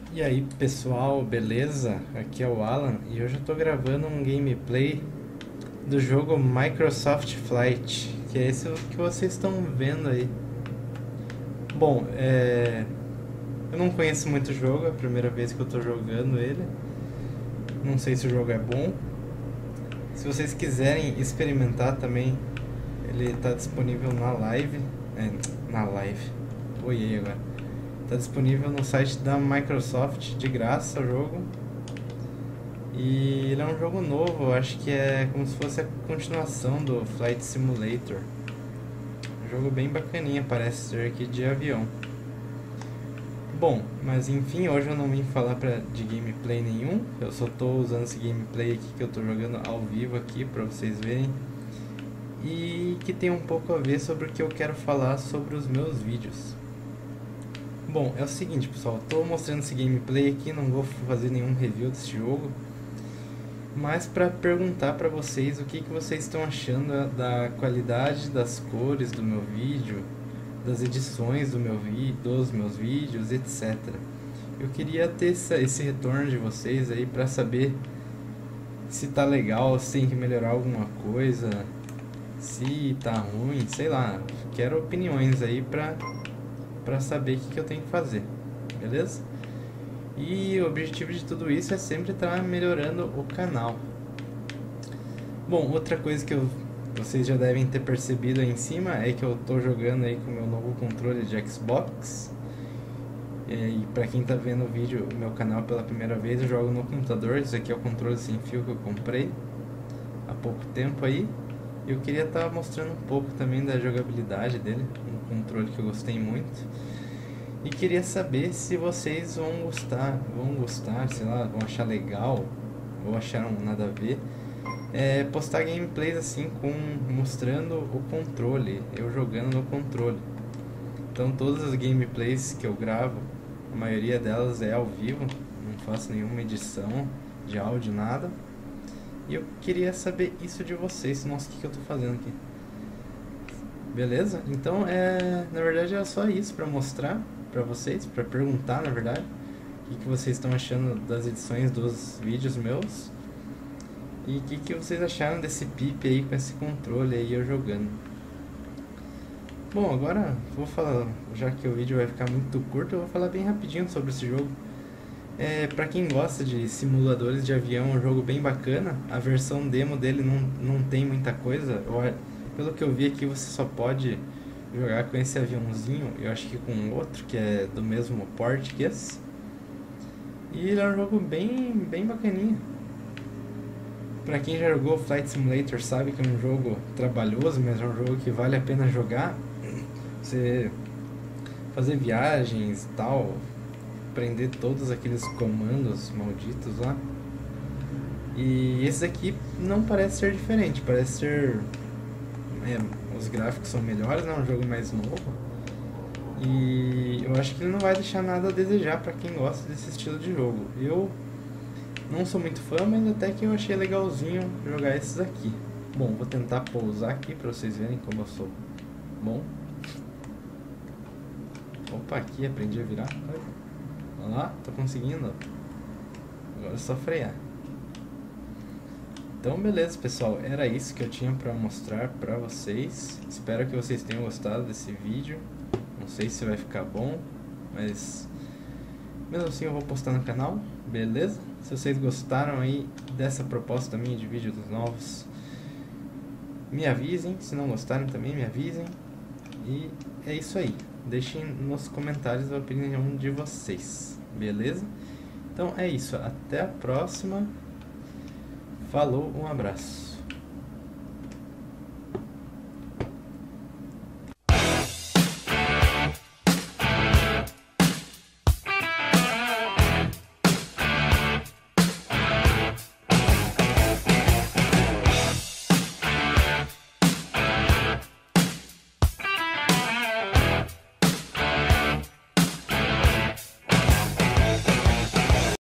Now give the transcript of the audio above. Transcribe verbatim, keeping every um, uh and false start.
E aí pessoal, beleza? Aqui é o Alan e hoje eu tô gravando um gameplay do jogo Microsoft Flight, que é esse que vocês estão vendo aí. Bom, é... eu não conheço muito o jogo, é a primeira vez que eu tô jogando ele. Não sei se o jogo é bom. Se vocês quiserem experimentar também, ele tá disponível na live. É, na live. Oi, agora. Tá disponível no site da Microsoft, de graça o jogo. E ele é um jogo novo, eu acho que é como se fosse a continuação do Flight Simulator. Um jogo bem bacaninha, parece ser aqui de avião. Bom, mas enfim, hoje eu não vim falar pra, de gameplay nenhum. Eu só tô usando esse gameplay aqui que eu tô jogando ao vivo aqui pra vocês verem. E que tem um pouco a ver sobre o que eu quero falar sobre os meus vídeos. Bom, é o seguinte pessoal, eu tô mostrando esse gameplay aqui, não vou fazer nenhum review desse jogo. Mas para perguntar para vocês o que, que vocês estão achando da qualidade das cores do meu vídeo, das edições do meu vi dos meus vídeos, etcétera. Eu queria ter essa, esse retorno de vocês aí para saber se tá legal, se tem que melhorar alguma coisa, se tá ruim, sei lá. Quero opiniões aí para para saber o que, que eu tenho que fazer, beleza? E o objetivo de tudo isso é sempre estar melhorando o canal. Bom, outra coisa que eu, vocês já devem ter percebido aí em cima é que eu estou jogando aí com o meu novo controle de Xbox. E para quem está vendo o vídeo, o meu canal pela primeira vez, eu jogo no computador. Esse aqui é o controle sem fio que eu comprei há pouco tempo aí. E eu queria estar mostrando um pouco também da jogabilidade dele, um controle que eu gostei muito. E queria saber se vocês vão gostar, vão gostar, sei lá, vão achar legal, ou acharam nada a ver, é, postar gameplays assim, com, mostrando o controle, eu jogando no controle. Então todas as gameplays que eu gravo, a maioria delas é ao vivo, não faço nenhuma edição de áudio, nada. E eu queria saber isso de vocês. Nossa, o que, que eu tô fazendo aqui? Beleza? Então, é, na verdade é só isso pra mostrar pra vocês, pra perguntar, na verdade, o que, que vocês estão achando das edições dos vídeos meus. E o que, que vocês acharam desse Pip aí com esse controle aí eu jogando. Bom, agora vou falar, já que o vídeo vai ficar muito curto, eu vou falar bem rapidinho sobre esse jogo. É, pra quem gosta de simuladores de avião, é um jogo bem bacana. A versão demo dele não, não tem muita coisa. Eu, pelo que eu vi aqui, você só pode jogar com esse aviãozinho. Eu acho que com outro, que é do mesmo porte que esse. E ele é um jogo bem, bem bacaninha. Pra quem já jogou Flight Simulator sabe que é um jogo trabalhoso, mas é um jogo que vale a pena jogar. Você fazer viagens e tal, aprender todos aqueles comandos malditos lá. E esse aqui não parece ser diferente, parece ser... É, os gráficos são melhores, é um jogo mais novo. E eu acho que ele não vai deixar nada a desejar pra quem gosta desse estilo de jogo. Eu não sou muito fã, mas até que eu achei legalzinho jogar esses aqui. Bom, vou tentar pousar aqui pra vocês verem como eu sou bom. Opa, aqui aprendi a virar. Olha lá, tô conseguindo. Agora é só frear. Então beleza pessoal, era isso que eu tinha pra mostrar pra vocês. Espero que vocês tenham gostado desse vídeo. Não sei se vai ficar bom, mas mesmo assim eu vou postar no canal, beleza? Se vocês gostaram aí dessa proposta minha de vídeos novos, me avisem. Se não gostaram também me avisem. E é isso aí. Deixem nos comentários a opinião de vocês, beleza? Então é isso, até a próxima. Falou, um abraço.